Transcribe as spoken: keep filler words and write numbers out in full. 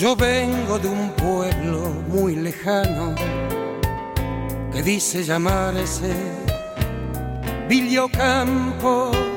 Yo vengo de un pueblo muy lejano que dice llamarse Villocampo.